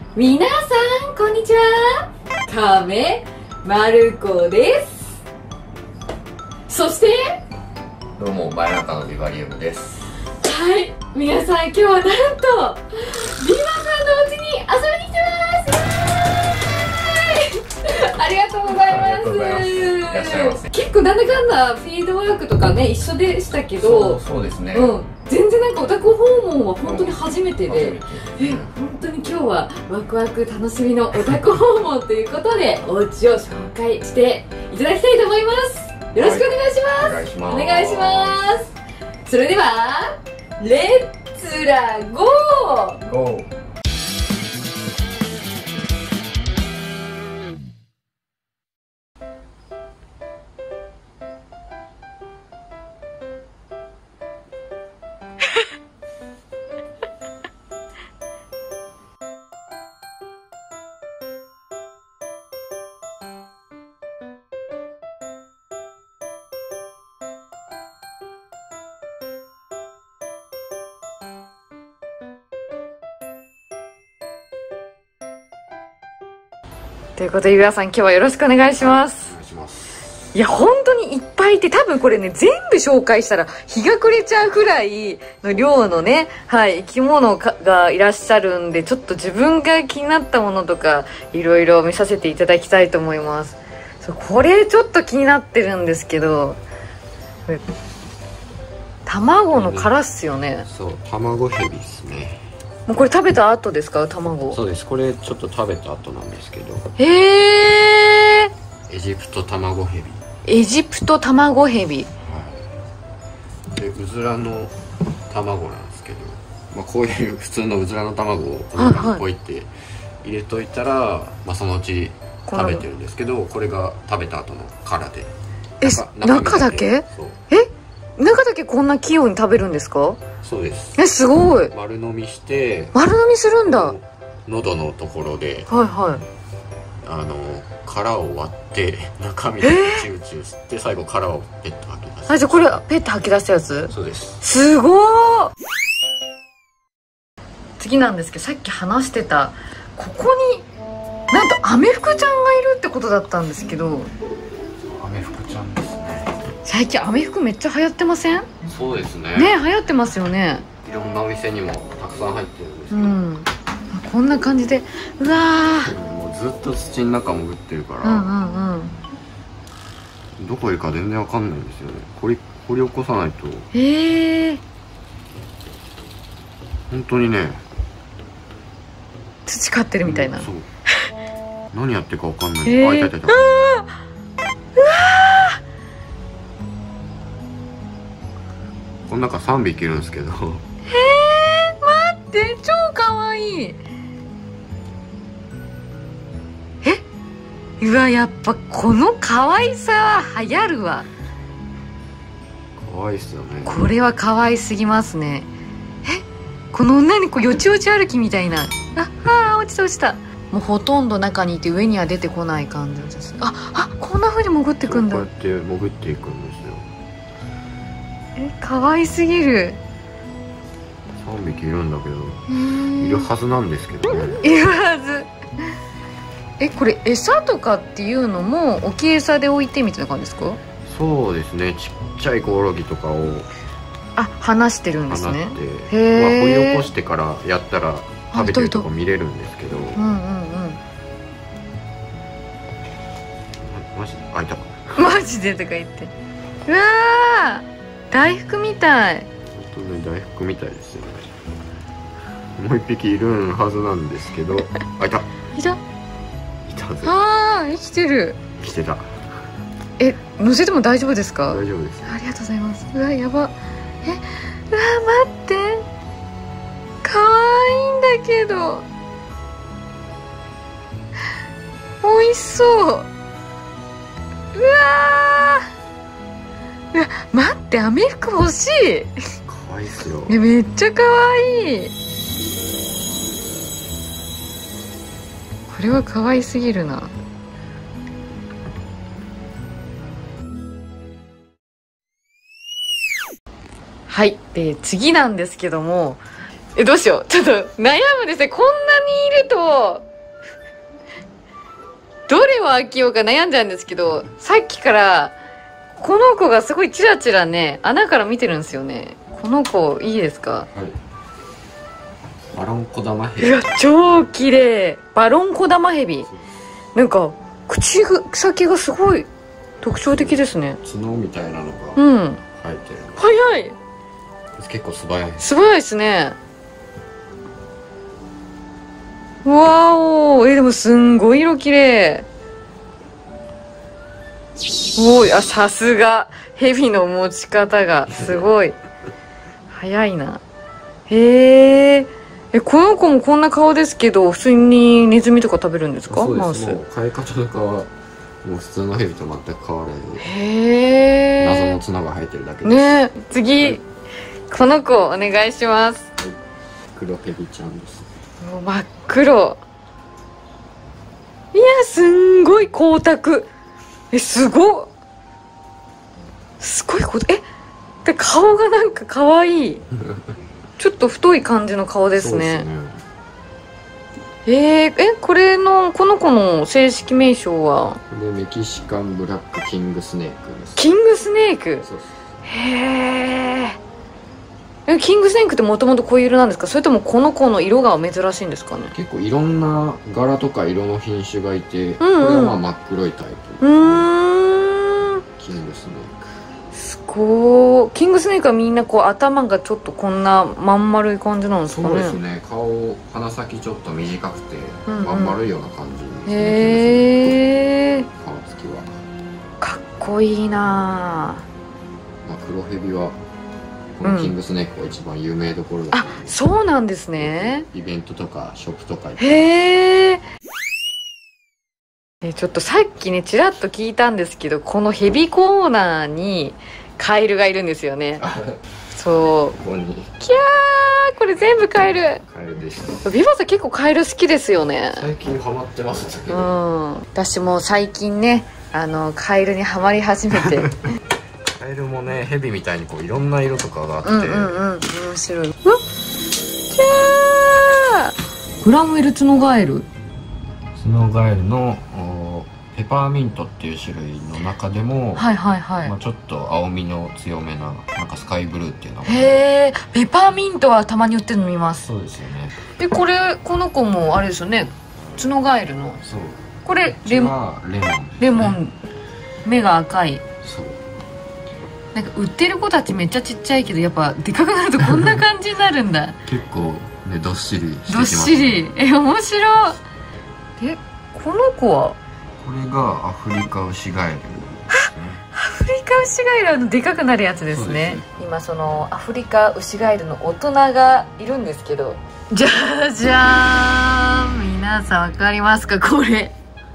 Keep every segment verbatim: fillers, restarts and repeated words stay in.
皆さんこんにちは、亀まる子です。そしてどうも、真夜中のビバリウムです。 はい、皆さん今日はなんとビバさんのお家に遊びに来てます。ありがとうございます。 ありがとうございます。いらっしゃいませ。 結構なんだかんだフィールドワークとかね一緒でしたけど、 そう、そうですね。 うん、全然なんかお宅訪問は本当に初めてで、 うん、 え本当に今日はワクワク楽しみのお宅訪問ということでお家を紹介していただきたいと思います。よろしくお願いします。 お願いします。 お願いします。それではレッツラゴー。 ゴー。 ということで、ゆあさん今日はよろしくお願いします。 お願いします。 いや本当にいっぱいいて、多分これね全部紹介したら日が暮れちゃうくらいの量のね、はい、生き物がいらっしゃるんで、ちょっと自分が気になったものとかいろいろ見させていただきたいと思います。そう、これちょっと気になってるんですけど、これ卵の殻っすよね。 そう、卵ヘビですね。 もうこれ食べた後ですか、卵。 そうです。これちょっと食べた後なんですけど。 へえ。 エジプト卵ヘビ。 エジプト卵ヘビ。 はい。で、うずらの卵なんですけど、まあこういう普通のうずらの卵をこの中にポイって入れといたら、まあそのうち食べてるんですけど、これが食べた後の殻で。 え、中だけ？ そう。 え？中だけこんな器用に食べるんですか？ そうです。 え、すごい。 丸飲みして丸飲みするんだ。 喉のところで、 はいはい、 あの殻を割って中身でチューチュー吸って、最後殻をペット吐き出す。 あ、じゃあこれペット吐き出したやつ？ そうです。 すごー。次なんですけど、さっき話してたここになんとアメフクちゃんがいるってことだったんですけど。 アメフクちゃんですね。 最近アメフクめっちゃ流行ってません？ そうですね。 ね、流行ってますよね。 いろんなお店にもたくさん入ってるんですけど、 うん、こんな感じで、うわー、 もうずっと土の中潜ってるから、 うんうんうん、 どこいるか全然わかんないんですよね。掘り掘り起こさないと。 へえ。 本当にね、 培ってるみたいな、 うん、そう何やってるかわかんない。 へー、 あ、いたいたいた。うわこの中さんびきいるんですけど。 へえ、待って、超かわいい。え、うわ、やっぱこの可愛さは流行るわ。 可愛いっすよね。 これは可愛すぎますね。え、この女にこうよちよち歩きみたいな。ああ、落ちた落ちた。もうほとんど中にいて上には出てこない感じです。ああ、こんな風に潜ってくんだ。 こうやって潜っていくんですよ。 え、可愛すぎる。 さんびきいるんだけど、いるはずなんですけどね。 いるはず。え、これ餌とかっていうのも置き餌で置いてみたいな感じですか？ そうですね。ちっちゃいコオロギとかをあ、離してるん放って、 ですね。 まあ、掘へえ。 り起こしてからやったら食べてるとこ見れるんですけど。 うんうんうん。 マジ、あ、いた。 マジでとか言って。うわー、大福みたい。 本当ね、大福みたいですよね。もう一匹いるはずなんですけど。あ、いた。 いた。 いたぜ。 あー、生きてる。 生きてた。 え、乗せても大丈夫ですか？ 大丈夫です。 ありがとうございます。うわ、やば。え、うわ、待って。可愛いんだけど。美味しそう。うわー、うわ、待って、アメフク欲しい。 可愛いっすよ。 いや、めっちゃ可愛い。これは可愛すぎるな。はい、で次なんですけども、 え、どうしよう。ちょっと悩むですね。こんなにいると、どれを開けようか悩んじゃうんですけど、さっきから、この子がすごいチラチラね、穴から見てるんですよね。この子、いいですか？はい。 バロンコダマヘビ。 いや、超綺麗。バロンコダマヘビ。なんか、口先がすごい特徴的ですね。 角みたいなのがうん。 生えてる。 早い。 結構素早い。 素早いですね。わお、え、でもすんごい色綺麗。おい、あ、さすが蛇の持ち方がすごい早いな。へえ。え、この子もこんな顔ですけど、普通にネズミとか食べるんですか？ そうです。 マウス。 もう飼い方とかはもう普通の蛇と全く変わらず。 へえ。 謎の角が生えてるだけです。 ね、次、はい、この子お願いします。 はい、黒蛇ちゃんです。 もう真っ黒。いや、すんごい光沢。え、すごっ。すごいこと。え、で顔がなんか可愛い。ちょっと太い感じの顔ですね。そうですね。えー、え、これのこの子の正式名称は？ これメキシカンブラックキングスネークです。 キングスネーク。 そうです。 へー。え、キングスネークってもともとこういう色なんですか？それともこの子の色が珍しいんですかね？ 結構いろんな柄とか色の品種がいて、うんうん、これはまあ真っ黒いタイプ。うーん。キングスネーク。 すごー。キングスネークはみんなこう頭がちょっとこんなまん丸い感じなんですかね？ そうですね。顔、鼻先ちょっと短くて、うんうん、まん丸いような感じですね。 へえ。 顔つきは。 かっこいいな。まあ黒蛇は。このキングスネークが一番有名どころだ、 うん、あ、そうなんですね。 イベントとかショップとかへえ。え、ちょっとさっきねちらっと聞いたんですけど、このヘビコーナーにカエルがいるんですよね。そう。ここに。キャー、これ全部カエル。 カエルでした。 ビバさん結構カエル好きですよね。 最近ハマってますけど。 うん。私も最近ね、あのカエルにはまり始めて。 カエルもね、ヘビみたいにこういろんな色とかがあって、うんうんうん、 面白い。うわっ、キャー。グラムエルツノガエル。 ツノガエルのペパーミントっていう種類の中でも、 はいはいはい、 まあ、ちょっと青みの強めな、なんかスカイブルーっていうのが。 へえ。ペパーミントはたまに売ってるの見ます。 そうですよね。 で、これこの子もあれですよね、ツノガエルの。 そう。 これレモン。 レモン、ね、 レモン。目が赤い。 そう。 なんか売ってる子たちめっちゃちっちゃいけど、やっぱでかくなるとこんな感じになるんだ。 結構ね、どっしりしてきどっますね。 しり。え、面白い。え、この子はこれがアフリカウシガエル、ね、 アフリカウシガエルのでかくなるやつですね。今そのアフリカウシガエルの大人がいるんですけど、じゃじゃーん。皆さんわかりますか？これ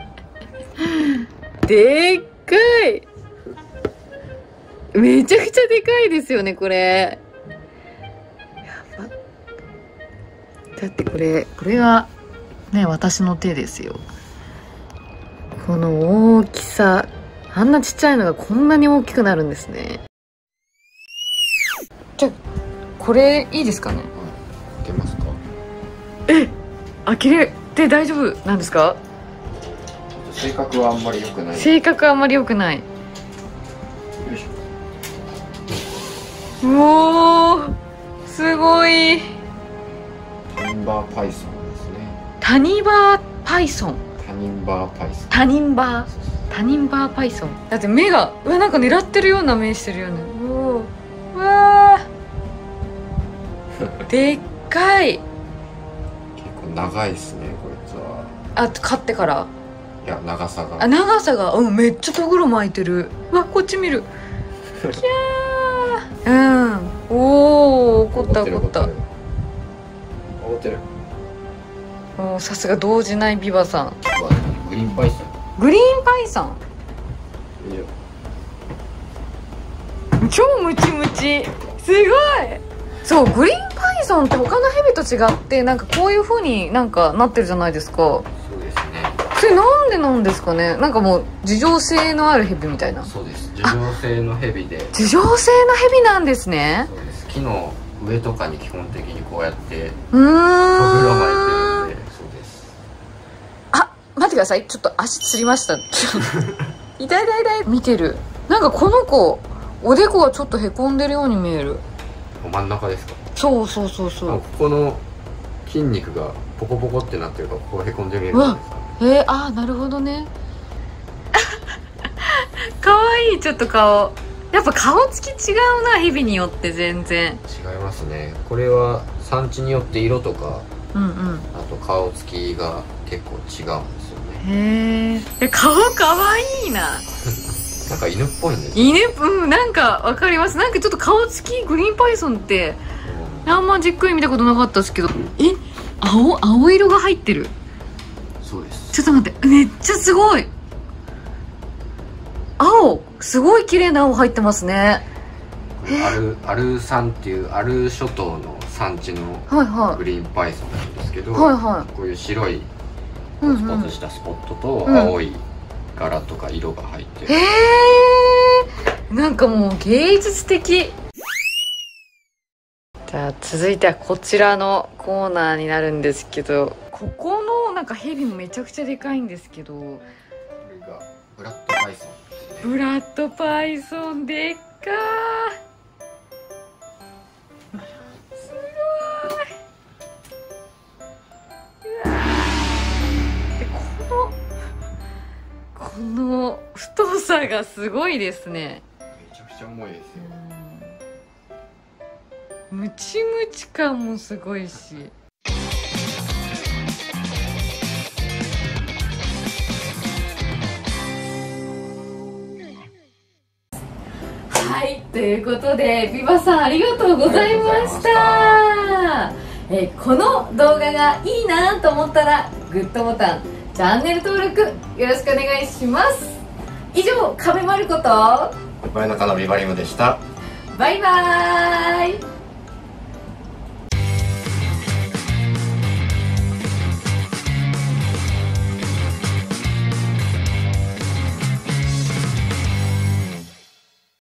でっかい。めちゃくちゃでかいですよね、これ。やば。だってこれこれがね、私の手ですよ。この大きさ、あんなちっちゃいのがこんなに大きくなるんですね。じゃあこれいいですかね？ 開けますか？ え、開けれて大丈夫なんですか？ 性格はあんまり良くない。 性格はあんまり良くない。よいしょ。うおー、すごい。 タニンバーパイソンですね。 タニバーパイソン。 タニンバーパイソン。 タニンバー。タニンバーパイソン。だって目が、うわ、なんか狙ってるような目してるよね。うおー、うわー。でっかい。 結構長いですね、こいつは。 あ、飼ってから。 いや、長さが。 あ、長さが、うん、めっちゃとぐろ巻いてる。うわ、こっち見る。キャー。うん。おお、怒った怒った。 怒ってる。 おお、さすが動じないビバさん。 グリーンパイソン。 グリーンパイソン。 いいよ。 超ムチムチ。すごい。そう、グリーンパイソンって他のヘビと違ってなんかこういう風になんかなってるじゃないですか。 そうですね。 それなんでなんですかね。なんかもう樹状性のあるヘビみたいな。 そうです。樹状性のヘビで。 樹状性のヘビなんですね。 そうです。木の上とかに基本的にこうやってうーんとぐろ巻いてるんで。そうです。 あ、待ってください、ちょっと足つりました。痛い痛い痛い。見てる。なんかこの子おでこがちょっとへこんでるように見える。 真ん中ですか？ そうそうそうそう。 ここの筋肉がポコポコってなってるからここへこんでるようなんですかね。 えー、あーなるほどね。かわいい。ちょっと顔やっぱ顔つき違うな、ヘビによって全然違いますね。これは産地によって色とか、 うんうん、 あと顔つきが結構違うんですよね。 へえ、顔かわいいな。 なんか犬っぽいんですよ。 犬、うん、なんかわかります。なんかちょっと顔つきグリーンパイソンってあんまじっくり見たことなかったですけど、え、青青色が入ってる。 そうです。 ちょっと待って、めっちゃすごい。青、すごい綺麗な青入ってますね。 アルアル産っていうアル諸島の産地のグリーンパイソンなんですけど、 はいはい、 こういう白いポツポツしたスポットと青い柄とか色が入ってる、 うん、へえ、なんかもう芸術的。じゃあ続いてはこちらのコーナーになるんですけど、ここのなんかヘビもめちゃくちゃでかいんですけど、これがブラッドパイソン。 ブラッドパイソンでっかー、すごい。うわー、でこのこの太さがすごいですね。 めちゃくちゃ重いですよ。 ムチムチ感もすごいし。はい、ということでビバさんありがとうございました。えー、この動画がいいなと思ったらグッドボタン、チャンネル登録よろしくお願いします。以上、カメマルコと真夜中のビバリムでした。 バイバーイ。